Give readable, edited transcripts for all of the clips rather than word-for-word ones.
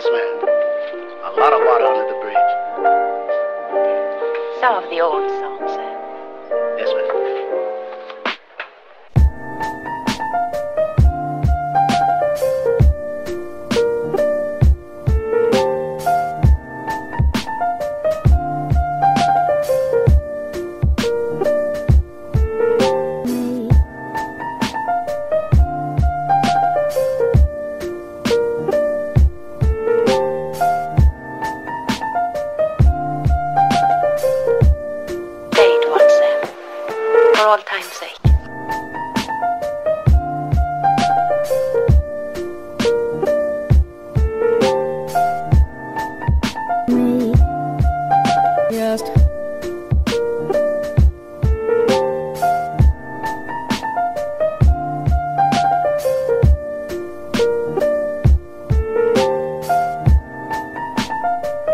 Yes, ma'am. A lot of water under the bridge. Some of the old songs, sir. Yes, ma'am. For all time's sake. Just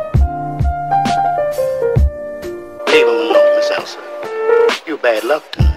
Leave him alone, Miss Elsa. You bad luck to him.